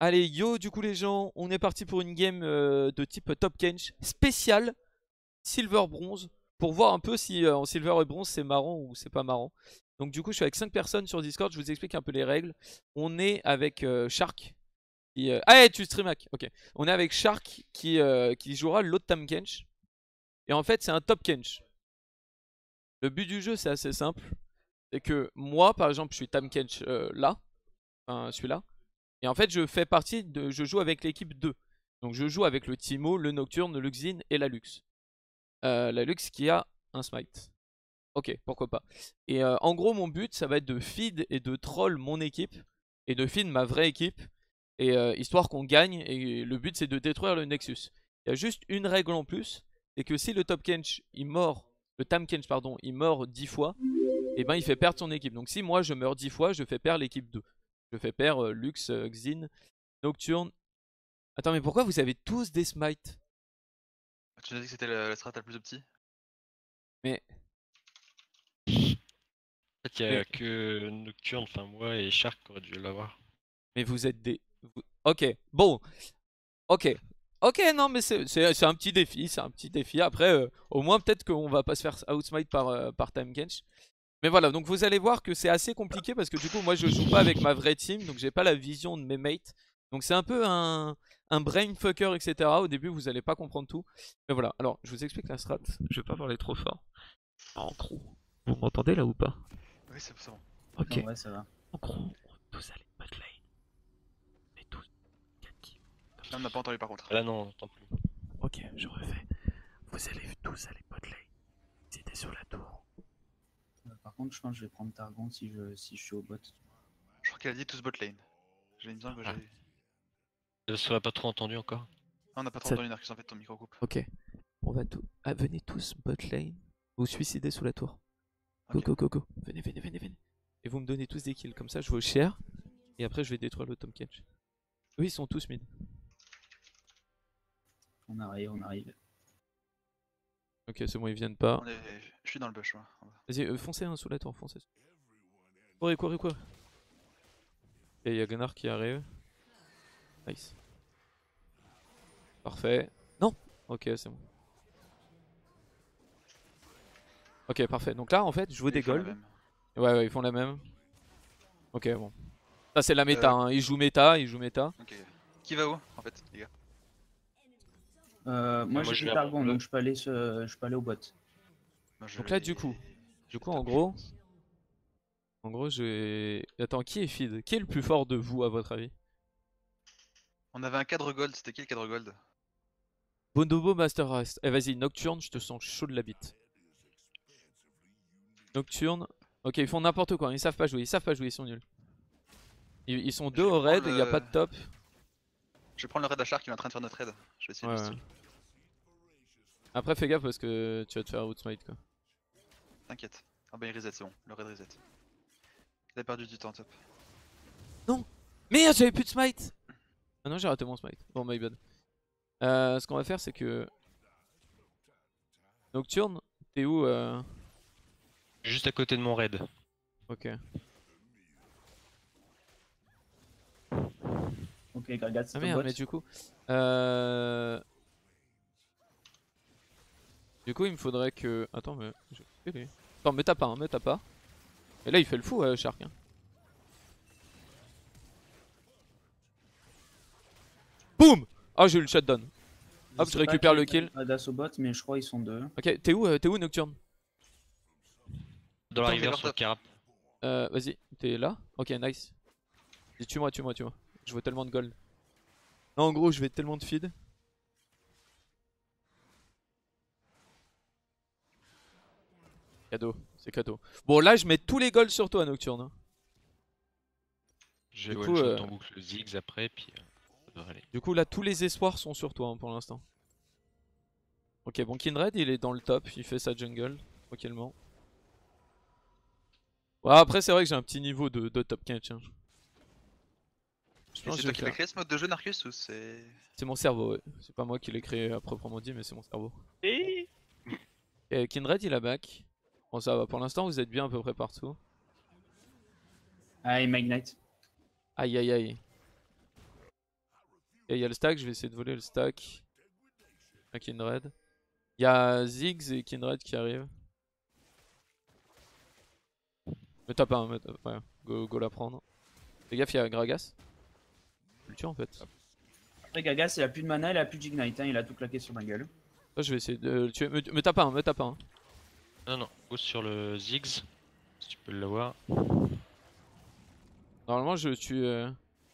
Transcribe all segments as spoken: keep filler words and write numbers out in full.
Allez, yo, du coup les gens, on est parti pour une game euh, de type Top Kench spécial Silver Bronze pour voir un peu si euh, en Silver et Bronze c'est marrant ou c'est pas marrant. Donc du coup je suis avec cinq personnes sur Discord, je vous explique un peu les règles. On est avec euh, Shark qui... Euh... Ah hey, tu stream hack, ok. On est avec Shark qui, euh, qui jouera l'autre Tam Kench. Et en fait c'est un Top Kench. Le but du jeu c'est assez simple. C'est que moi par exemple je suis Tam Kench euh, là, enfin celui-là. Et en fait, je fais partie de. Je joue avec l'équipe deux. Donc, je joue avec le Timo, le Nocturne, le Xin et la Lux. Euh, la Lux qui a un smite. Ok, pourquoi pas. Et euh, en gros, mon but, ça va être de feed et de troll mon équipe. Et de feed ma vraie équipe. Et euh, histoire qu'on gagne. Et le but, c'est de détruire le Nexus. Il y a juste une règle en plus. C'est que si le Top Kench, il mord. Le Tam Kench, pardon, il mord dix fois. Et ben, il fait perdre son équipe. Donc, si moi, je meurs dix fois, je fais perdre l'équipe deux. Je fais perdre euh, Lux, euh, Xin, Nocturne. Attends, mais pourquoi vous avez tous des smites? Tu nous as dit que c'était la, la strat la plus opti. Mais. En fait, il n'y a mais... que Nocturne, enfin moi et Shark qui auraient dû l'avoir. Mais vous êtes des. Vous... Ok, bon. Ok. Ok, non, mais c'est un petit défi. C'est un petit défi. Après, euh, au moins, peut-être qu'on va pas se faire outsmite par, euh, par Tam Kench. Mais voilà, donc vous allez voir que c'est assez compliqué parce que du coup, moi je joue pas avec ma vraie team. Donc j'ai pas la vision de mes mates. Donc c'est un peu un, un brainfucker, et cetera. Au début, vous allez pas comprendre tout. Mais voilà, alors je vous explique la strat. Je vais pas parler trop fort. En gros, vous m'entendez là ou pas? Oui, c'est bon. Ok. Non, ouais, ça va. En gros, on tous aller bot lane. Mais tous quatre kills. Là, on n'a pas entendu par contre. Là non, tant plus. Ok, je refais. Vous allez tous aller bot lane. C'était sur la tour. Euh, par contre, je pense que je vais prendre Targon si je, si je suis au bot. Je crois qu'elle a dit tous bot lane. J'ai une besoin que Ah. j'ai. Ça va pas trop entendu encore. Ah, on n'a pas trop Ça- entendu Narcus en fait, ton micro coupe. Ok. On va tout. Ah, venez tous bot lane. Vous suicidez sous la tour. Go, Ok. go, go, go. Venez, venez, venez, venez. Et vous me donnez tous des kills. Comme ça, je vais au share. Et après, je vais détruire le Tom Kench. Eux, ils sont tous mid. On arrive, on arrive. Ok, c'est bon, ils viennent pas. On est... Je suis dans le bush, moi. Vas-y, euh, foncez hein, sous la tour, foncez. Courez, courez, courez. Et il y a Gunnar qui arrive. Nice. Parfait. Non. Ok, c'est bon. Ok, parfait. Donc là, en fait, je veux Ils des font la golds. même. Ouais, ouais, ils font la même. Ok, bon. Ça, c'est la méta. Euh... Hein. Ils jouent méta, ils jouent méta. Ok. Qui va où en fait, les gars? Euh, moi, moi, j'ai je fait vais Targon, à- donc je peux aller, se- je peux aller au bot. Moi, je Donc là, vais- du coup, je du vais coup, top, en je gros, pense. en gros, je vais. Attends, qui est feed? Qui est le plus fort de vous, à votre avis? On avait un cadre gold, c'était qui le cadre gold? Bonobo Master Rest. Eh, vas-y, Nocturne, je te sens chaud de la bite. Nocturne. Ok, ils font n'importe quoi, ils savent pas jouer, ils savent pas jouer, ils sont nuls. Ils, ils sont deux Je vais au raid, prendre il y a le- pas de top. Je vais prendre le raid d'Achar qui est en train de faire notre raid. Je vais essayer Ouais, de le ouais. steal. Après, fais gaffe parce que tu vas te faire outsmite quoi. T'inquiète. Ah bah il reset, c'est bon, le raid reset. Il a perdu du temps, top. Merde, j'avais plus de smite! Ah non, j'ai raté mon smite. Bon, my bad. Euh, ce qu'on va faire, c'est que. Nocturne, t'es où euh... Juste à côté de mon raid. Ok. Ok, Gragat, c'est Ah au merde, bot. mais du coup. Euh... Du coup, il me faudrait que. Attends, mais. je- Attends, me tape pas, hein, me tape pas. Et là, il fait le fou, euh, Shark. Hein. Boum! Ah, j'ai eu le shutdown. Hop, je sais pas récupère qui le est kill. Gragas au bot, mais je crois qu'ils sont deux. Ok, t'es où, euh, t'es où, Nocturne? Dans la Attends, river river sur le top. carap. Euh, vas-y, t'es là? Ok, nice. Vas-y, tue-moi, tue-moi, tue-moi. Je veux tellement de gold. Non, en gros, je vais tellement de feed. Cadeau, c'est cadeau. Bon, là, je mets tous les golds sur toi, Nocturne. hein. Je Du vais coup, one shot euh, en boucle Ziggs après, puis euh, ça devrait aller. Du coup, là, tous les espoirs sont sur toi hein, pour l'instant. Ok, bon, Kindred, il est dans le top. Il fait sa jungle, tranquillement. Ouais, après, c'est vrai que j'ai un petit niveau de, de top catch. Hein. Je Et pense que c'est je toi vais qui l'as faire. créé ce mode de jeu, Narcus, ou c'est. C'est mon cerveau, ouais. C'est pas moi qui l'ai créé à proprement dit, mais c'est mon cerveau. Et... Et Kindred, il a back. Bon, ça va. Pour l'instant, vous êtes bien à peu près partout. Ah, et Magnite. Aïe, aïe, aïe. Et il y a le stack, je vais essayer de voler le stack. À Kindred. Il y a Ziggs et Kindred qui arrivent. Me tape un, me tape, ouais, go, go la prendre. Fais gaffe, il y a Gragas. Je le tue en fait. Après, Gagas, il a plus de mana, il a plus d'ignite, hein, il a tout claqué sur ma gueule. Moi, je vais essayer de le tuer. Me, me tape un, me tape un. Non, non, go sur le Ziggs. Si tu peux l'avoir. Normalement, je le tue. Euh...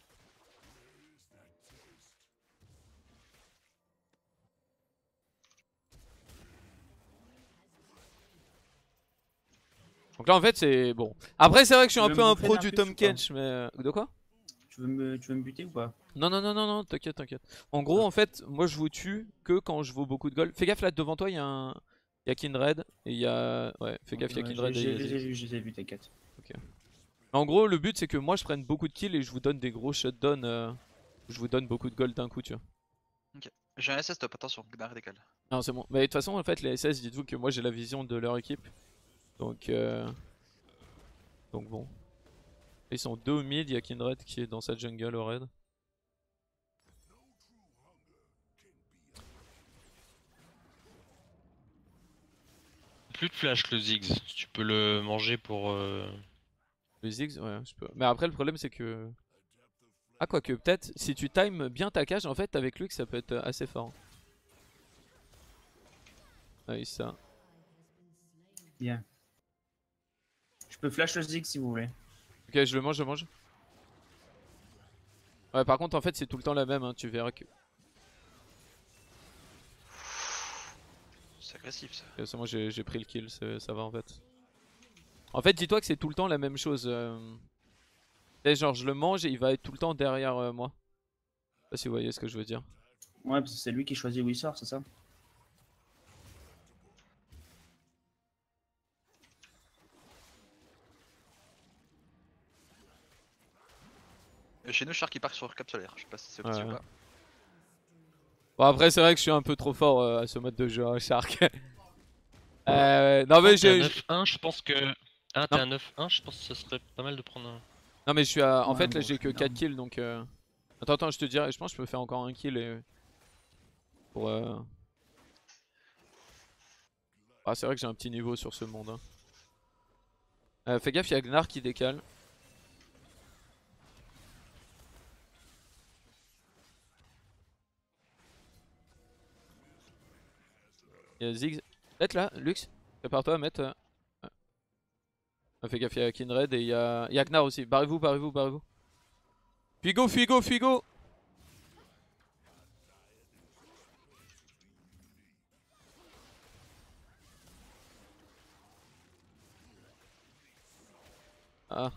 Donc là, en fait, c'est bon. Après, c'est vrai que je suis Tu un veux peu me un bouffer pro du Narcus Tom ou pas Kench, mais. euh, De quoi? Tu veux, me, tu veux me buter ou pas? Non, non, non, non, non, t'inquiète, t'inquiète. En gros, en fait, moi je vous tue que quand je vaux beaucoup de gold. Fais gaffe là, devant toi, il y a un. Il y a Kindred et il y a. Ouais, fais gaffe, il y a Ouais, Kindred et j'ai- il y a Je les ai Ziggs. vus, je les ai vus, t'inquiète. En gros, le but c'est que moi je prenne beaucoup de kills et je vous donne des gros shutdowns. Euh... où Je vous donne beaucoup de gold d'un coup, tu vois. J'ai un S S top, attention, Gnar décale. Non, c'est bon. Mais de toute façon, en fait, les S S, dites-vous que moi j'ai la vision de leur équipe. Donc. Euh... Donc bon. Ils sont deux au mid, il y a Kindred qui est dans sa jungle au raid. Plus de flash le Ziggs. Si tu peux le manger pour. Euh... Le Ziggs, ouais, je peux. Mais après, le problème c'est que. Ah, quoique, peut-être, si tu times bien ta cage, en fait, avec lui, ça peut être assez fort. Ah oui, ça. Bien. Je peux flash le Zig si vous voulez. Ok, je le mange, je le mange. Ouais, par contre, en fait, c'est tout le temps la même, hein, tu verras que. C'est agressif ça. Ok, c'est moi, j'ai j'ai pris le kill, ça va en fait. En fait, dis-toi que c'est tout le temps la même chose. Euh... Tu sais, genre, je le mange et il va être tout le temps derrière euh, moi. Je sais pas si vous voyez ce que je veux dire. Ouais, parce que c'est lui qui choisit où il sort, c'est ça? Et chez nous, Shark il part sur cap solaire. Je sais pas si c'est Ouais, petit ou ouais. pas. Bon, après, c'est vrai que je suis un peu trop fort euh, à ce mode de jeu, hein, Shark. euh, non, mais T'es un je. neuf un, je pense que. Ah, t'es Non. un neuf un, je pense que ce serait pas mal de prendre un. Non, mais je suis à. En Ouais, fait, là, bon, j'ai je que suis quatre down. kills donc. Euh... Attends, attends, je te dirai. Je pense que je peux faire encore un kill et. Pour. Euh... Ah, c'est vrai que j'ai un petit niveau sur ce monde. Hein. Euh, fais gaffe, il y a Gnar qui décale. Il y a Ziggs. Mettre là, Lux. Prépare-toi à mettre. Euh... ouais. Ah, fais gaffe, il y a Kindred et il y a, il y a Gnar aussi. Barrez-vous, barrez-vous, barrez-vous. Figo, Figo, Figo. Ah.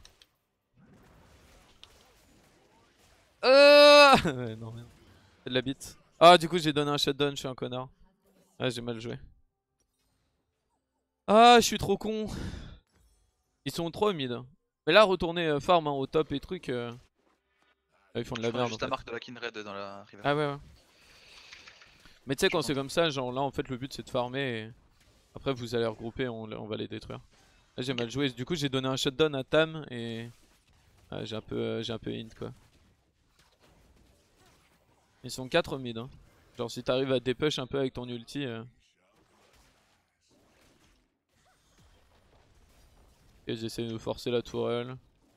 Euh... ouais, non, merde. C'est de la bite. Ah, du coup, j'ai donné un shutdown, je suis un connard. Ah, j'ai mal joué. Ah, je suis trop con. Ils sont trop humides. Mais là, retourner euh, farm hein, au top et trucs. Euh... ah, ils font de Je la prendrais merde en juste la fait. marque de la Kindred dans la river. Ah ouais, ouais. Mais tu sais, Je quand c'est pense. comme ça, genre là, en fait, le but c'est de farmer et après, vous allez regrouper, on, on va les détruire. Là, j'ai Ok. mal joué. Du coup, j'ai donné un shutdown à Tam et. Ah, j'ai un peu, euh, j'ai un peu hint quoi. Ils sont quatre mid. Hein. Genre, si t'arrives à dépush un peu avec ton ulti. Euh... Et j'essaie de forcer la tourelle.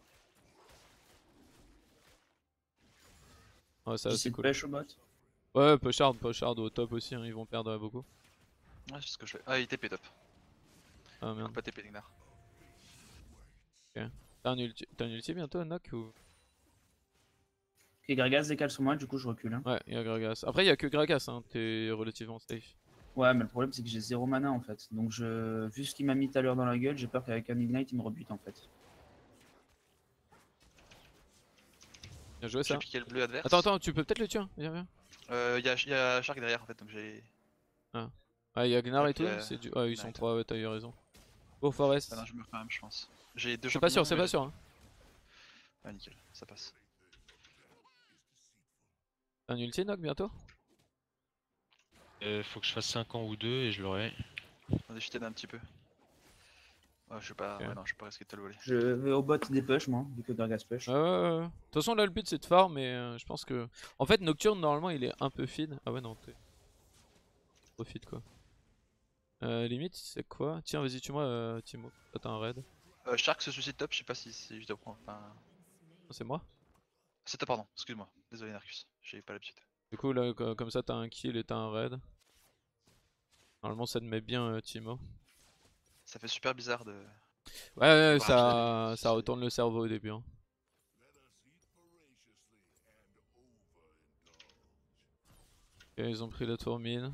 Ouais, ça J'essaie c'est de cool. pêche au bot. Ouais, pushard, pushard au top aussi, hein, ils vont perdre euh, beaucoup. Ouais, c'est ce que je fais. Ah, il T P top. Ah Non, merde. pas T P Gnar. T'as un, ulti... un ulti bientôt, Nock ou... Ok, Gragas décale sur moi, du coup je recule. Hein. Ouais, il y a Gragas. Après, il y a que Gragas, hein, t'es relativement safe. Ouais, mais le problème c'est que j'ai zéro mana en fait. Donc je... vu ce qu'il m'a mis tout à l'heure dans la gueule, j'ai peur qu'avec un ignite il me rebute en fait. Bien joué J'ai ça. piqué le bleu adverse. Attends, attends, tu peux peut-être le tuer, hein. Viens, viens. Euh, y a, y a Shark derrière en fait, donc j'ai. Ah, il y a Gnar Et et tout, puis, euh, c'est du... Ah, ils Gnar sont et tout. trois, ouais, t'as eu raison. Go Forest. Ah non, je meurs quand même, je pense. J'ai deux C'est pas sûr, champignons, c'est mais- pas sûr. Hein. Ah, nickel, ça passe. T'as un ulti, Nock, bientôt? Euh, faut que je fasse cinq ans ou deux et je l'aurai. On est cheaté d'un petit peu. Ouais, je sais pas, Ok. ouais, non, je vais pas risquer de te le voler. Je vais au bot des push, moi, vu que Gragas push. Ouais, ouais, ouais. De toute façon, là, le but c'est de farm, mais euh, je pense que. En fait, Nocturne, normalement, il est un peu feed. Ah ouais, non, t'es trop feed quoi. Euh, limite, c'est quoi? Tiens, vas-y, tue-moi, euh, Timo. Toi, t'as un raid. Euh, Shark se suicide top, je sais pas si, si je dois prendre. Enfin... Ah, c'est moi? C'est toi, pardon, excuse-moi. Désolé, Narcus, j'ai pas l'habitude. Du coup, là, co- comme ça, t'as un kill et t'as un raid. Normalement, ça te met bien, euh, Timo. Ça fait super bizarre de. Ouais, ouais, Voir un pied ça, ça suicider. retourne le cerveau au début. Hein. Ok, ils ont pris la tour mine.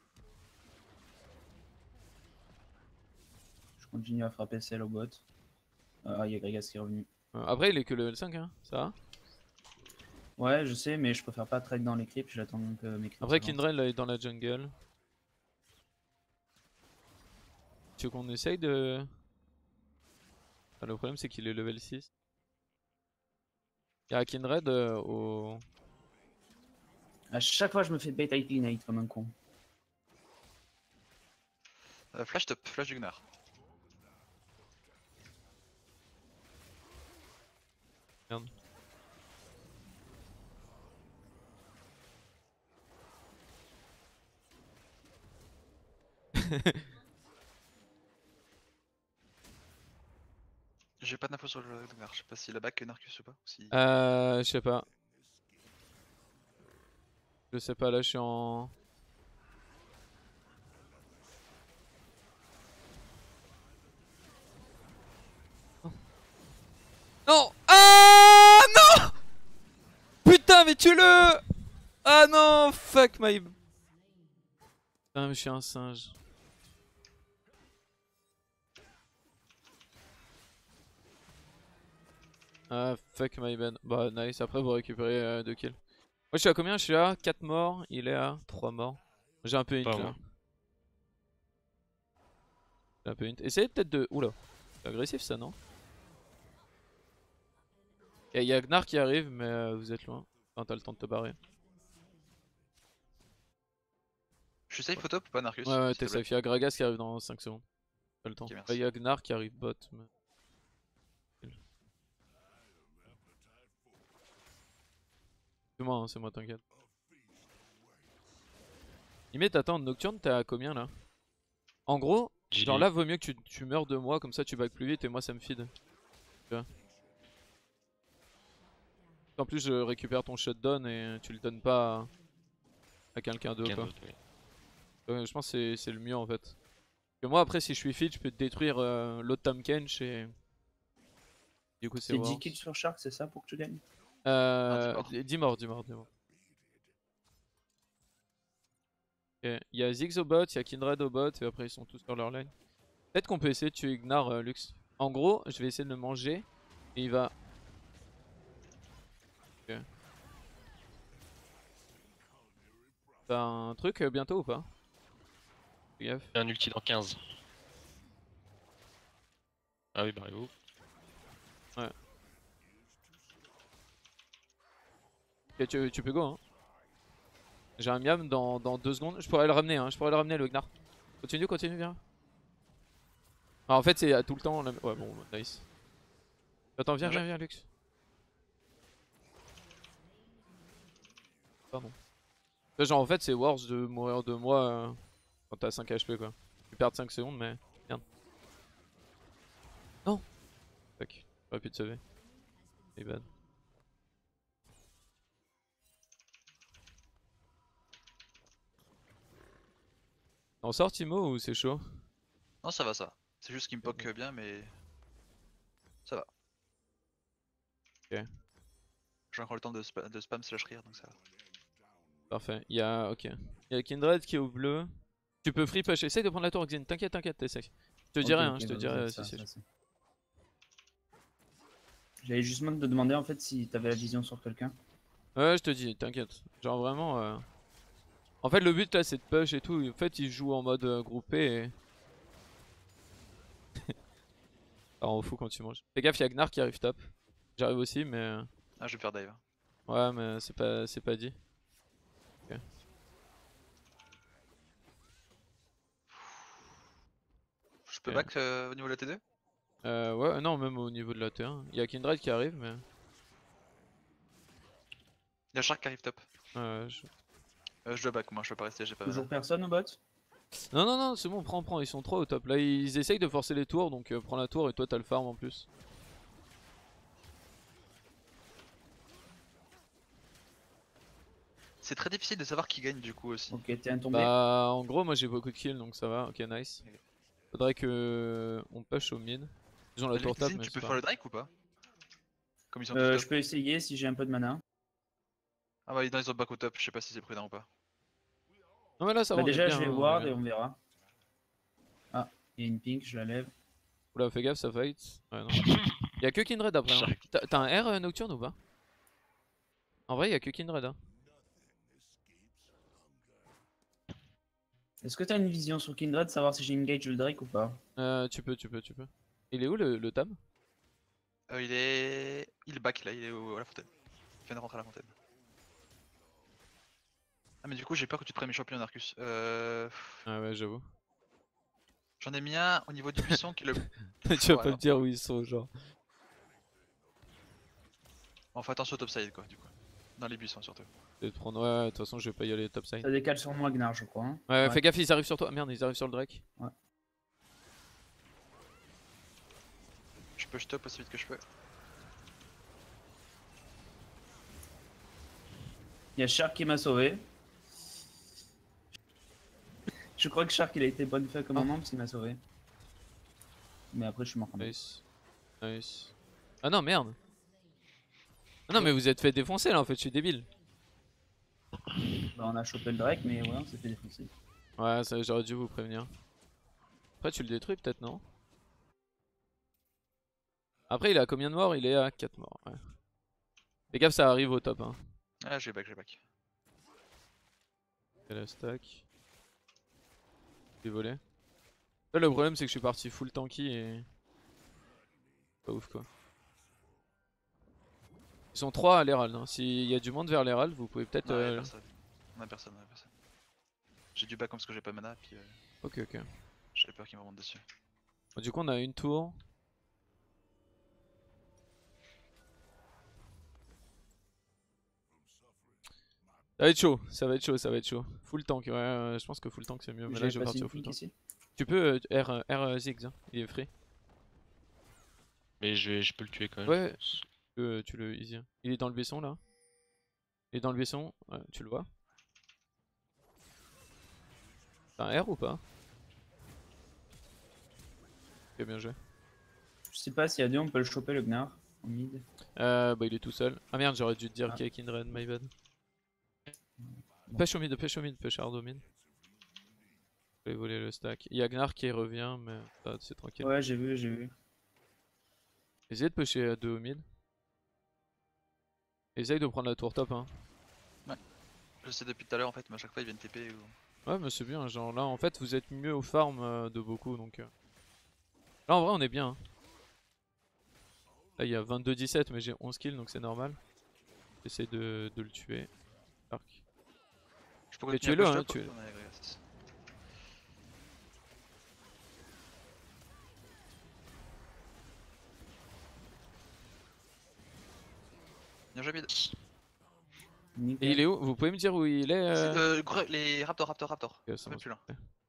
Je continue à frapper celle au bot. Ah, il y a Gragas qui est revenu. Euh, Après, il est que level cinq, hein, ça va. Ouais, je sais, mais je préfère pas trade dans les clips, j'attends que mes clips Après, s'avancent. Kindred, là, est dans la jungle. Tu veux qu'on essaye de. Ah, le problème, c'est qu'il est level six. Il y a Kindred euh, au. À chaque fois, je me fais bait avec Ignite comme un con. Euh, flash top, flash du Gnar. Merde. J'ai pas d'infos sur le Gnar, je sais pas s'il a back Narcus ou pas. Ou si... Euh. Je sais pas. Je sais pas, là, je suis en. Non! Ah non! Putain, mais tue-le! Ah non! Fuck my. Putain, mais je suis un singe. Ah, fuck my bad. Bah, nice. Après, vous récupérez euh, deux kills. Moi, je suis à combien? Je suis à quatre morts. Il est à trois morts. J'ai un peu Pas hint là. moi. J'ai un peu hint. Essayez peut-être de. Oula. C'est agressif ça, non? Il y, a Gnar qui arrive, mais euh, vous êtes loin. Enfin, t'as le temps de te barrer. Je suis safe au top ou pas, Narcus? Ouais, ouais, s'il t'es te plaît. safe. Il y a Gragas qui arrive dans cinq secondes. T'as le temps. Ok, Là, merci. il y a Gnar qui arrive bot. Mais... C'est moi, hein, c'est moi, t'inquiète. Limite, attends, Nocturne, t'es à combien là? En gros, J'ai- genre là, vaut mieux que tu, tu meurs de moi, comme ça tu back plus vite et moi ça me feed. Tu vois. En plus, je récupère ton shutdown et tu le donnes pas à, à quelqu'un d'autre. Quelqu'un Quoi. d'autre, oui. Ouais, je pense que c'est- c'est le mieux en fait. Parce que moi, après, si je suis feed, je peux te détruire euh, l'autre Tam Kench et. Du coup, c'est C'est dix worse. kills sur Shark, c'est ça pour que tu gagnes? Ah, Euh, morts. dix morts, dix morts, dix morts. Ok. Il y a Ziggs au bot, il y a Kindred au bot et après ils sont tous sur leur lane. Peut-être qu'on peut essayer de tuer Gnar euh, Lux. En gros, je vais essayer de le manger et il va. Ok. T'as un truc euh, bientôt ou pas? Fais gaffe. Un ulti dans quinze. Ah oui, barrez-vous. Ouais. Ok, tu, tu peux go hein. J'ai un miam dans, dans deux secondes. Je pourrais le ramener, hein. Je pourrais le ramener le Gnar. Continue, continue, viens. Ah, en fait, c'est à tout le temps. La... Ouais, bon, nice. Attends, viens, Bien viens, joué. viens, Lux. Pardon. Là, genre, en fait, c'est worse de mourir de moi euh, quand t'as cinq H P quoi. Tu perds cinq secondes, mais. Merde. Non! Fuck. J'aurais pu te sauver. C'est bad. T'en sors, Timo, ou c'est chaud? Non, ça va, ça va. C'est juste qu'il me poke bien, mais. Ça va. Ok. J'ai encore le temps de, spa de spam slash rire, donc ça va. Parfait. Il y a. Ok. Il y a Kindred qui est au bleu. Tu peux free push. Essaye de prendre la tour, Xin. T'inquiète, t'inquiète, t'es sec. Je te Ok, dirai, ok, hein, je te vas-y, dirai euh, ça, si c'est ça, chaud. ça. J'avais justement te demander en fait si t'avais la vision sur quelqu'un. Ouais, je te dis, t'inquiète. Genre vraiment. euh, En fait, le but là, c'est de push et tout. En fait, ils jouent en mode euh, groupé et. Ça rend fou quand tu manges. Fais gaffe, il y a Gnar qui arrive top. J'arrive aussi, mais. euh, Ah, je vais faire dive. Ouais, mais c'est pas, c'est pas dit. Ok. Je peux Ok. back euh, au niveau de la T deux? Euh, ouais, non, même au niveau de la T un. Il y a Kindred qui arrive, mais. Il y a Shark qui arrive top. Euh, je- Euh, je dois back, moi je peux pas rester, j'ai pas Toujours mana. personne au bot? Non, non, non, c'est bon, prends, prends, ils sont trois au top. Là, ils essayent de forcer les tours, donc euh, prends la tour et toi t'as le farm en plus. C'est très difficile de savoir qui gagne du coup aussi. Ok, t'es un tombé. Bah, en gros, moi j'ai beaucoup de kills donc ça va, ok, nice. Ok. Faudrait que on push au mid. Ils ont la Bah, tour limite, top, Zine, mais tu c'est peux pas faire le grave. Drake ou pas? Comme ils sont Euh, tous je top. peux essayer si j'ai un peu de mana. Ah bah non, ils ont back au top, je sais pas si c'est prudent ou pas. Non, mais là ça va, Bah on est déjà, bien. je vais hein, on est ward bien. et on verra. Ah, il y a une pink, je la lève. Oula, fais gaffe, ça fight. Ouais, non. Y'a que Kindred après. Hein. Shark. T'as t'as un R euh, nocturne ou pas? En vrai, y'a que Kindred. Hein. Est-ce que t'as une vision sur Kindred, savoir si j'ai engage le Drake ou pas? Euh, tu peux, tu peux, tu peux. Il est où le, le Tam? Euh, il est. Il back là, il est au... à la fontaine. Il vient de rentrer à la fontaine. Ah mais du coup j'ai peur que tu te prennes mes champions Arcus. Euh... Ah ouais, j'avoue. J'en ai mis un au niveau du buisson qui est le. Tu vas Ouais, pas me non. dire où ils sont, genre. On fait attention au topside quoi du coup. Dans les buissons surtout. Je vais te prendre. Ouais, de toute façon, je vais pas y aller top side. Ça décale sur moi, Gnar, je crois. Hein. Ouais, fais gaffe, ils arrivent sur toi. Merde, ils arrivent sur le Drake. Je peux stop aussi vite que je peux. Il y a Shark qui m'a sauvé. Je crois que Shark il a été bonne fait comme Ah. moment parce qu'il m'a sauvé. Mais après je suis mort quand même. Nice. Nice. Ah non, merde. Ah non, mais vous êtes fait défoncer là en fait, je suis débile. Bah, on a chopé le Drake mais ouais on s'est fait défoncer. Ouais, ça, j'aurais dû vous prévenir. Après, tu le détruis peut-être, non? Après, il est à combien de morts? Il est à quatre morts. Ouais. Fais gaffe, ça arrive au top. Hein. Ah j'ai back, j'ai back. Et la stack. J'ai volé. Là, le problème, c'est que je suis parti full tanky et. Pas ouf quoi. Ils sont trois à l'Herald. Hein. S'il y a du monde vers l'Herald, vous pouvez peut-être. Non, y'a Euh... personne. On a personne, on a personne. J'ai du back comme parce que j'ai pas mana puis euh, Ok, ok. j'avais peur qu'il me remonte dessus. Bon, du coup, on a une tour. Ça va être chaud, ça va être chaud, ça va être chaud. Full tank, ouais, euh, je pense que full tank c'est mieux. Mais là, J'ai je vais passé partir une au full pink tank. ici. Tu peux euh, R, euh, R euh, Ziggs, hein. Il est free. Mais je, vais- je peux le tuer quand même. Ouais. je pense. Tu, euh, tu le easy. Il est dans le buisson là. Il est dans le buisson, ouais, tu le vois. T'as un R ou pas? Ok, bien joué. Je sais pas s'il y a deux on peut le choper le Gnar en mid. Euh, bah il est tout seul. Ah merde, j'aurais dû te dire Ah. qu'il y a Kindred, my bad. Pêche au mid, pêche au mid, pêche hard au mid. Je vais voler le stack. Il y a Gnar qui revient, mais ça, c'est tranquille. Ouais j'ai vu, j'ai vu. Essayez de pêcher à deux au mid. Essaye de prendre la tour top, hein. Je sais depuis tout à l'heure en fait, mais à chaque fois ils viennent T P ou. Ouais, mais c'est bien, genre là en fait vous êtes mieux au farm euh, de beaucoup donc. euh. Là en vrai on est bien. Hein. Là il y a vingt-deux dix-sept, mais j'ai onze kills donc c'est normal. J'essaie de, de le tuer. Arc. Je peux Mais continuer tuez-le, à hein, push top, tuez-le. ouais, ouais, c'est- Bien joué mid. Nickel. Et il est où? Vous pouvez me dire où il est euh... Euh, gre- les raptors, raptors, raptors. Ok, Un ça peu va. plus loin.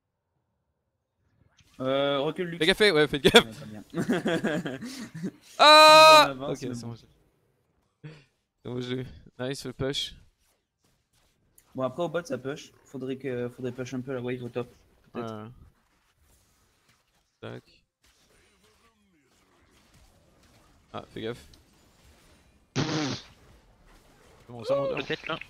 Euh, recule Lux. Fais gaffe, ouais, faites gaffe. Ouais, pas bien. Ah En avance, ok, mais c'est bon. bon. j'ai- C'est bon jeu. Nice le push. Bon après au bot ça push. Faudrait que faudrait push un peu la wave au top. Peut-être. Ouais. Tac. Ah, fais gaffe. C'est bon, ça monte. Peut-être là.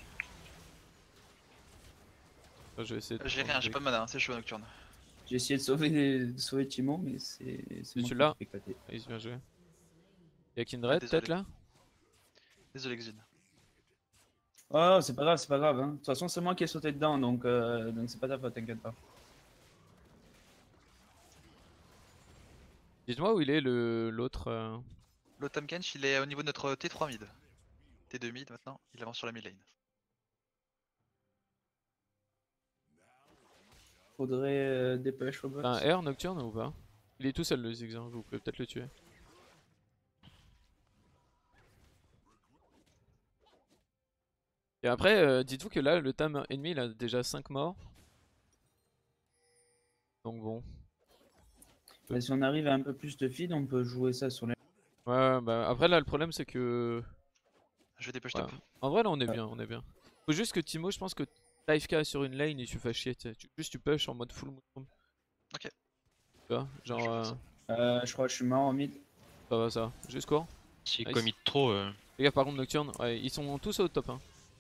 Je vais essayer de J'ai prendre rien, le j'ai truc. pas de mana, hein, c'est chaud nocturne. J'ai essayé de sauver de sauver Timo mais c'est c'est Mais moi tu qui l'as me fais éclater. Ah, il se bien joué. Y'a Kindred Désolé. peut-être là? Désolé Xin. Oh c'est pas grave, c'est pas grave hein. De toute façon c'est moi qui ai sauté dedans donc euh, donc c'est pas ta faute, t'inquiète pas. Dites-moi où il est le l'autre. euh, L'Autumn Kench il est au niveau de notre T trois mid. T deux mid maintenant, il avance sur la mid lane. Faudrait euh, des push au bot. T'as un R nocturne ou pas? Il est tout seul le Ziggs, hein. Vous pouvez peut-être le tuer. Et après, euh, dites-vous que là, le tam ennemi, il a déjà cinq morts. Donc bon. Et si on arrive à un peu plus de feed, on peut jouer ça sur les. Ouais, bah après là, le problème c'est que... Je vais dépêcher Ouais. top. En vrai, là, on est Ouais. bien, on est bien. Faut juste que Timo, je pense que t'as F K sur une lane et tu fais chier. Tu sais. Tu- Juste tu push en mode full mushroom. Ok. Tu vois, genre... Je vais Euh, faire Euh, je crois que je suis mort en mid. ça va, ça va. Juste court. Si Nice. commit trop, euh, Les gars, par contre, Nocturne, ouais, ils sont tous au top. Hein.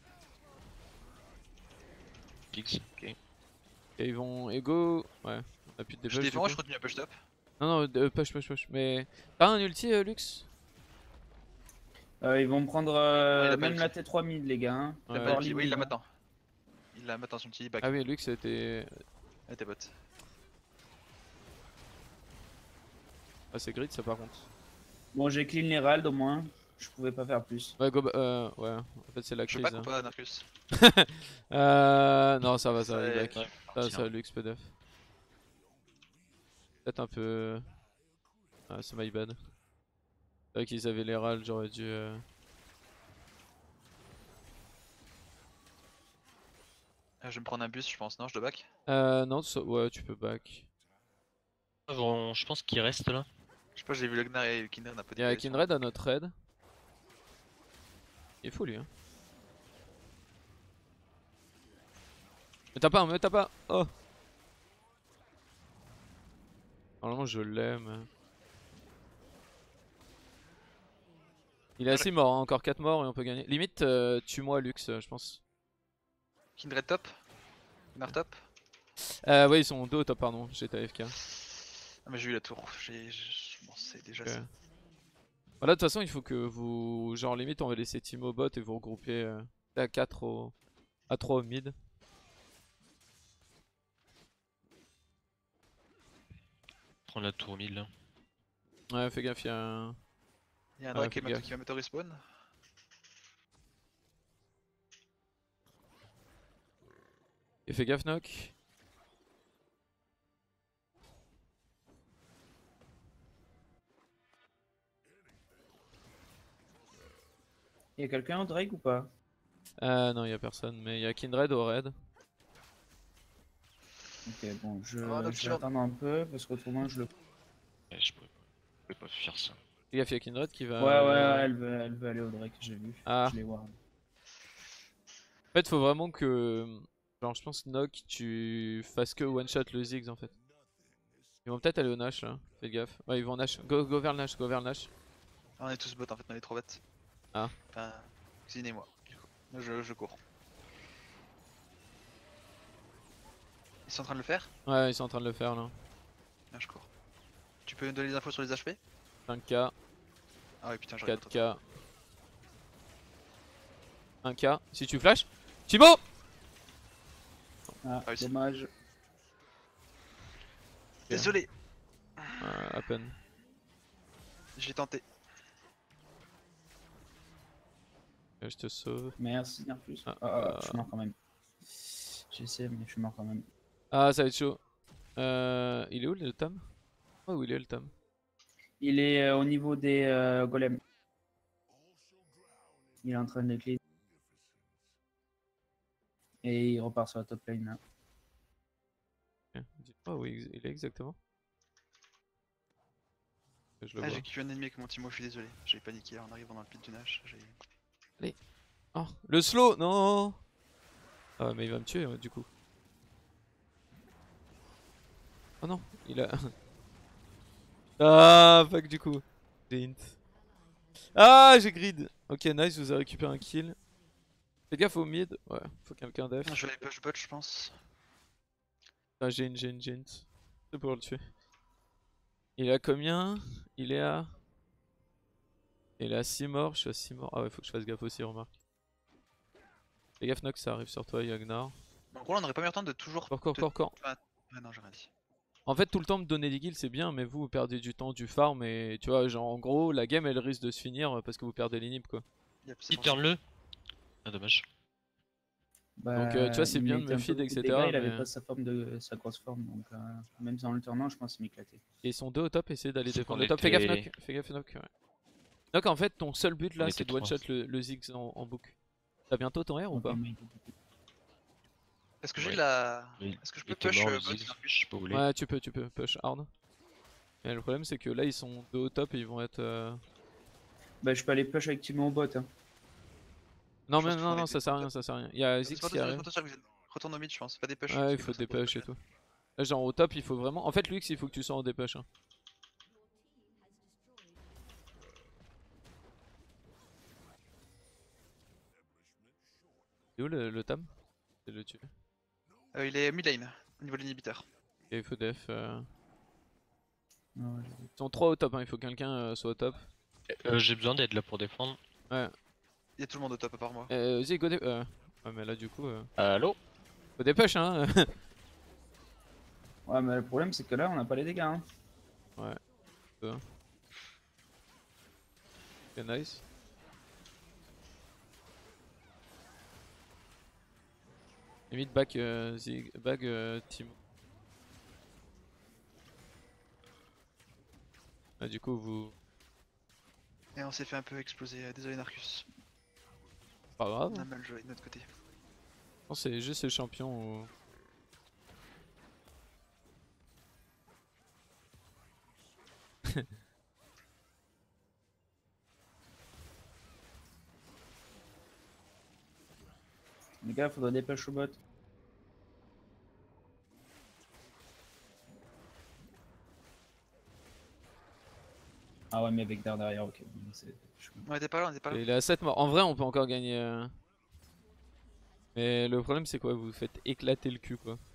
Ziggs, ok. Et ils vont ego. Ouais, on a plus de Je dépush. du défends, coup. je continue à push top. Non, non, euh, push, push, push. Mais t'as un ulti, euh, Lux? Euh, ils vont me prendre euh, Ouais, il a pas même ulti. la T trois mid, les gars. Hein. Il a Ouais. pas Early ulti. Oui, il mid, l'a hein. maintenant. Il l'a maintenant son petit back. Ah oui, Lux était. Elle était bot. Ah, c'est grid ça par contre. Bon, j'ai clean l'Herald au moins. Je pouvais pas faire plus. Ouais, go. ba- Euh, ouais, en fait, c'est la Je crise. back ou hein. pas, Narcus? Euh. Non, ça va, ça va, Ça il est- back. Ouais, Ça, parti, ça, hein. Lux, P D F. Peut-être un peu. Ah, c'est my bad. C'est vrai qu'ils avaient les râles, j'aurais dû. euh, Ah, je vais me prendre un bus, je pense. Non, je dois back. Euh, non, ça- ouais, tu peux back. Bon, je pense qu'il reste là. Je sais pas, j'ai vu le Gnar et Kindred un peu Il y a décalé sur- Kindred à notre raid. Il est fou lui, hein. Mais t'as pas, mais t'as pas. Oh! Normalement, je l'aime. Il est assez mort, hein, encore quatre morts et on peut gagner. Limite, euh, tue-moi Lux, euh, je pense. Kindred top. Gnar top. Euh, ouais, ils sont deux au top, pardon, j'étais A F K. Ah, mais j'ai eu la tour. J'ai. je- Bon, c'est déjà Ok. ça. Voilà, de toute façon, il faut que vous. Genre, limite, on va laisser Timo bot et vous regrouper euh, à quatre au. à trois au mid. Prendre la tour mille là. Ouais, fais gaffe, il y a un. Il y a un Ouais, Drake qui fais va gaffe. qui va mettre au respawn. Et fais gaffe, Nock. Il y a quelqu'un au Drake ou pas? Euh, non, il y a personne, mais il y a Kindred au raid. Ok, bon, je, Ah, je vais Nocturne. attendre un peu parce qu'autrement je le. Ouais, je pouvais pas, je pouvais pas faire ça. Fais gaffe, il y a Kindred qui va. Ouais, ouais, ouais, elle veut, elle veut aller au Drake, j'ai vu. Ah. Je l'ai ward. En fait, faut vraiment que. Genre, je pense, Nock, tu fasses que one shot le Ziggs en fait. Ils vont peut-être aller au Nash là, fais gaffe. Ouais, ils vont Nash. Go, go vers le Nash, go vers le Nash. Ah, on est tous bots en fait, on est trop bêtes. Ah. Enfin, Xin et moi. Du coup. Moi, je, je cours. Ils sont en train de le faire? Ouais, ils sont en train de le faire là. Là, je cours. Tu peux me donner les infos sur les H P? cinq K, Ah ouais, putain, j'aurais quatre pas K. un K. Si tu flash. Timo! Ah, Réussi. dommage. Désolé, Euh, à peine. j'ai tenté. Euh, Je te sauve. Merci, Nerfus. Ah, Ah, ah, euh. je suis mort quand même. J'essaie, mais je suis mort quand même. Ah, ça va être chaud. Euh, il est où le Tam? Oh, où il est le Tam? Il est euh, au niveau des euh, golems. Il est en train de clean. Et il repart sur la top lane là. Ok. Dis-moi où il il est exactement. Que je le Ah, vois. j'ai kiffé un ennemi avec mon Timo, je suis désolé. J'ai paniqué en arrivant dans le pit du Nash. j'ai- Oh, le slow, non! Ah, mais il va me tuer ouais, du coup. Oh non, il a. Ah, fuck du coup. J'ai int. Ah, j'ai grid. Ok, nice, vous avez récupéré un kill. Fais gaffe au mid. Ouais, faut quelqu'un def. Je vais aller push bot, je pense. Ah, j'ai une, j'ai une, j'ai une. C'est pour le tuer. Il est à combien? Il est à. Il est à six morts, je suis à six morts. Ah ouais, faut que je fasse gaffe aussi, remarque. Fais gaffe, Nox, ça arrive sur toi, Yagnar. Donc, en gros, là, on n'aurait pas meilleur temps de toujours. Corps, corps, te- corps, corps. Ah non, j'ai rien dit. En fait, tout le temps me donner des kills, c'est bien, mais vous, vous perdez du temps, du farm, et tu vois, genre en gros, la game elle risque de se finir parce que vous perdez l'inhib quoi. Yep, c'est Il bon. turn le. Ah, dommage. Bah, Donc, euh, tu vois, c'est il bien de mettait me un peu feed, beaucoup de et cetera. dégâts, Il avait mais- pas sa forme de sa grosse forme, donc euh, même en le tournant, je pense qu'il m'éclatait. Et ils sont deux au top, essayez d'aller C'est défendre qu'on le top. Fais gaffe, était- Nock. Fais gaffe, Nock. Ouais. Nock, en fait, ton seul but On là, était c'est de one trois. shot le, le Ziggs en, en boucle. T'as bientôt ton R ou Ok, pas? mais il était beaucoup. Est-ce que j'ai Ouais. la. Il Est-ce que je il peux était push mort euh, le bot Ziggs, d'un je push sais pas où vous voulez. Ouais, tu peux, tu peux push hard. Mais le problème, c'est que là, ils sont deux au top et ils vont être. euh, Bah, je peux aller push activement au bot. Hein. Non, Je mais pense qu'il non, faut non, aller ça sert à rien, top. ça sert à rien. Il y a Ziggs Laisse-moi qui tout seul, arrive. laisse-moi tout seul, Xen. Retourne au mid, je pense. Pas des push. Ouais, parce il que faut ça des pose push et problème. tout. Là, genre au top, il faut vraiment. En fait, Lux, il faut que tu sois en dépush. Hein. Il est où le, le tam? C'est le tuer. Euh, il est mid lane, au niveau de l'inhibiteur. Et il faut def. euh, Ouais, j'ai vu. Ils sont trois au top, hein. Il faut que quelqu'un euh, soit au top. Euh, J'ai besoin d'aide là pour défendre. Ouais. Il y a tout le monde au top à part moi. Euh, Zig, go dé... euh... Ouais, mais là, du coup. Euh... Allô? Faut dépush, hein. Ouais, mais le problème, c'est que là, on n'a pas les dégâts. Hein. Ok, nice. Limite back euh, Zig, bag euh, Timo. Ah, du coup, vous. Et on s'est fait un peu exploser. euh, Désolé Narcus. Pas grave. On a mal joué de notre côté. Non, c'est juste les champions. Ou... Les gars, faudrait des push au bot. Ah ouais, mais avec Dard derrière, ok. bon, c'est- je- On était pas là, on était pas là. Et il est à sept morts. En vrai, on peut encore gagner. euh. Mais le problème, c'est quoi? Vous vous faites éclater le cul, quoi.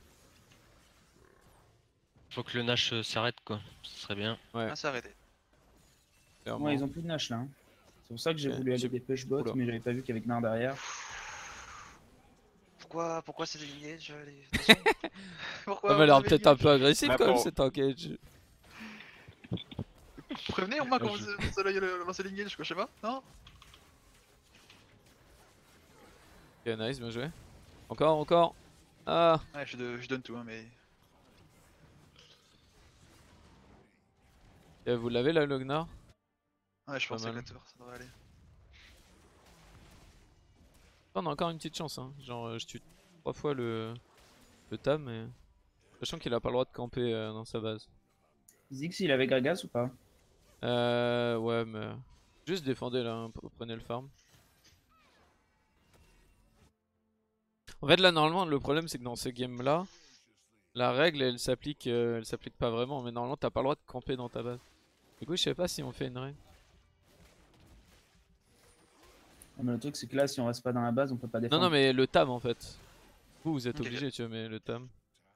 Faut que le Nash euh, s'arrête quoi, ce serait bien. Ouais, Ah, c'est arrêté. clairement. Ouais, ils ont plus de Nash là. hein. C'est pour ça que j'ai Ok, voulu aller j'ai- des push bot, Oula. mais j'avais pas vu qu'avec Nard derrière. Pourquoi, pourquoi c'est déligné je... les- attention. Pourquoi Ça m'a l'air vous avez peut-être un lié peu agressif Bah, quand même pour- cet engage. Prévenez au moins quand Ouais, vous je- vous allez le- lancer l'engage, quoi, je sais pas, non? Ok, nice, bien joué. Encore, encore. Ah, Ouais, je, de- je donne tout, hein, mais. ok, vous l'avez là, Lognar? Ouais, je Pas pense mal. que la tour, ça devrait aller. On a encore une petite chance, hein. Genre, euh, je tue trois fois le, le tam, mais. Sachant qu'il a pas le droit de camper euh, dans sa base. Ziggs, il avait Gragas ou pas? Euh, ouais, mais. Juste défendez là, hein, prenez le farm. En fait, là, normalement, le problème, c'est que dans ce game là, la règle elle s'applique euh, elle s'applique pas vraiment, mais normalement, t'as pas le droit de camper dans ta base. Du coup, je sais pas si on fait une règle. Ah, mais le truc, c'est que là, si on reste pas dans la base, on peut pas Non, défendre. non, mais le tam en fait. Vous, vous êtes Ok. obligé, tu vois, mais le tam.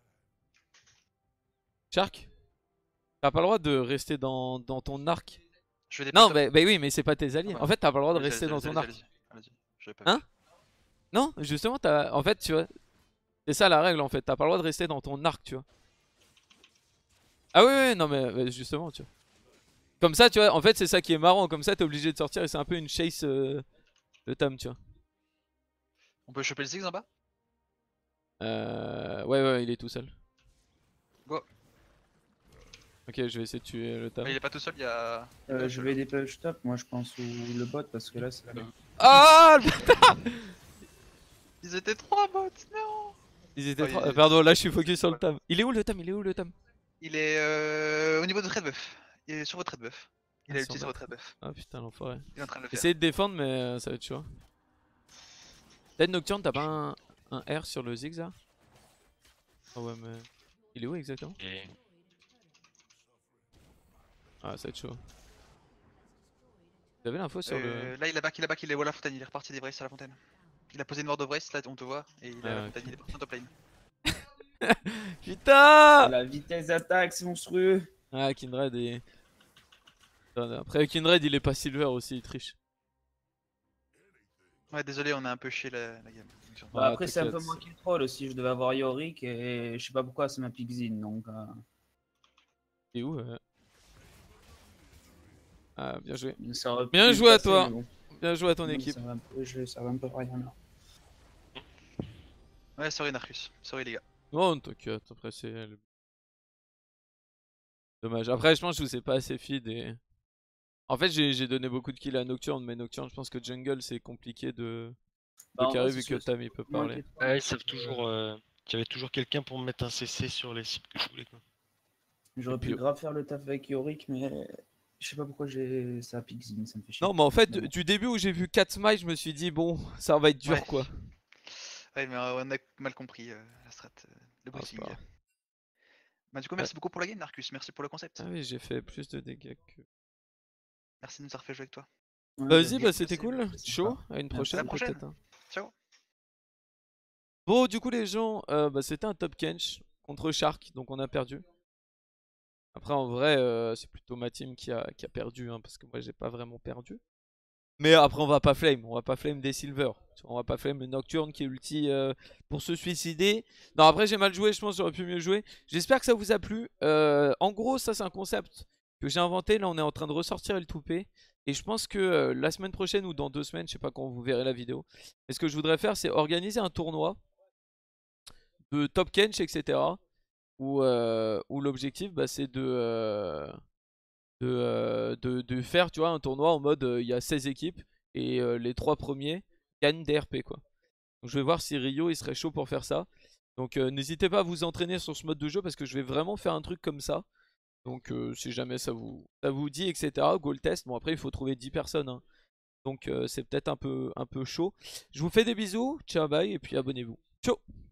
Shark, t'as pas le droit de rester dans, dans ton arc. Je vais des Non, top. bah, bah oui, mais c'est pas tes alliés. Ah bah. En fait, t'as pas le droit de Allez-y, rester allez-y, dans ton allez-y, arc. allez-y, allez-y. J'avais pas Hein vu. Non, justement, t'as. En fait, tu vois. C'est ça la règle en fait. T'as pas le droit de rester dans ton arc, tu vois. Ah oui, oui, non, mais mais justement, tu vois. Comme ça, tu vois, en fait, c'est ça qui est marrant. Comme ça, t'es obligé de sortir et c'est un peu une chase euh, de tam, tu vois. On peut choper le Ziggs en bas? Euh... Ouais, ouais, il est tout seul. Go. Ok, je vais essayer de tuer le tam. Ah, il est pas tout seul, il y a. Euh, je vais des push top, moi, je pense, ou le bot, parce que là, c'est la Ah le- Ils étaient trois bots, non! Ils étaient Oh, trois- il est- euh, Pardon, là je suis focus sur le tam. Il est où le tam? Il est où le tam? Il est euh, au niveau de trade buff. Il est sur votre trade buff. Il Ah, a sur utilisé notre- votre trade buff. Ah putain, l'enfoiré. Il est en train de le faire. Essayez de défendre, mais euh, ça va être chaud. Peut-être Nocturne, t'as pas un, un R sur le zigzag? Ah ouais, mais. Il est où exactement? Et... Ah, ça va être chaud. Vous avez l'info sur Euh, le. Là, il a back, il a back, il est wall à la fontaine. Il est reparti des Brace à la fontaine. Il a posé une ward of Brace, là on te voit. Et il est à Ah, la ok. fontaine, il est parti en top lane. Putain! La vitesse d'attaque, c'est monstrueux. Ah, Kindred et. Putain, après, Kindred il est pas silver aussi, il triche. Ouais, désolé, on a un peu chié la, la game. Bah, Ah, après, c'est un peu t'inquiète. moins qu'il troll aussi. Je devais avoir Yorick et je sais pas pourquoi c'est ma Pixine donc. Euh... Il est où euh Ah, bien joué. ça aurait pu Bien le joué à passer, toi. mais bon. Bien joué à ton Non, équipe. Ça va un peu, je- ça va un peu rien là. Ouais, sorry Narcus, sorry les gars. Non, t'inquiète, après c'est... Dommage. Après, je pense que je vous ai pas assez feed et... En fait, j'ai donné beaucoup de kills à Nocturne, mais Nocturne, je pense que jungle, c'est compliqué de, Bah, de en carry vrai, vu c'est que sûr, Tam il peut c'est moins parler. inquiétant. Ouais, ils savent toujours. Euh... Il y avait toujours quelqu'un pour me mettre un C C sur les cibles que je voulais. Quoi. J'aurais Et pu puis- grave faire le taf avec Yorick, mais je sais pas pourquoi j'ai ça a pique Zing, ça me fait chier. Non, mais en fait, du, Finalement. du début où j'ai vu quatre smiles, je me suis dit, bon, ça va être dur Ouais. quoi. Ouais, mais euh, on a mal compris euh, la strat, euh, le Ah, briefing. pas. Bah, du coup, merci beaucoup pour la game, Narcus. Merci pour le concept. Ah oui, j'ai fait plus de dégâts que... Merci de nous avoir fait jouer avec toi. Ouais, Vas-y, bah, bah c'était merci, cool. c'est Chaud. sympa. À une À la prochaine prochaine. peut-être. hein. Ciao. Bon, du coup, les gens, euh, bah, c'était un top kench contre Shark, donc on a perdu. Après, en vrai, euh, c'est plutôt ma team qui a, qui a perdu, hein, parce que moi, j'ai pas vraiment perdu. Mais après, on va pas flame, on va pas flame des Silver. On va pas flame le Nocturne qui est ulti euh, pour se suicider. Non, après, j'ai mal joué, je pense que j'aurais pu mieux jouer. J'espère que ça vous a plu. Euh, en gros, ça, c'est un concept que j'ai inventé. Là, on est en train de ressortir L deux P. Et je pense que euh, la semaine prochaine ou dans deux semaines, je sais pas quand vous verrez la vidéo. Mais ce que je voudrais faire, c'est organiser un tournoi de top kench, et cetera. Où, euh, où l'objectif, bah, c'est de, euh, de, euh, de, de faire tu vois, un tournoi en mode euh, il y a seize équipes et euh, les trois premiers gagnent des R P quoi. Donc je vais voir si Rio il serait chaud pour faire ça. Donc euh, n'hésitez pas à vous entraîner sur ce mode de jeu parce que je vais vraiment faire un truc comme ça. Donc euh, si jamais ça vous, ça vous dit et cetera. Go le test. Bon après il faut trouver dix personnes. Hein. Donc euh, c'est peut-être un peu, un peu chaud. Je vous fais des bisous. Ciao bye et puis abonnez-vous. Ciao.